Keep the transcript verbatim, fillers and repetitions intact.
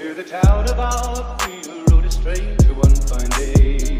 the town of our field rode a stranger one fine day.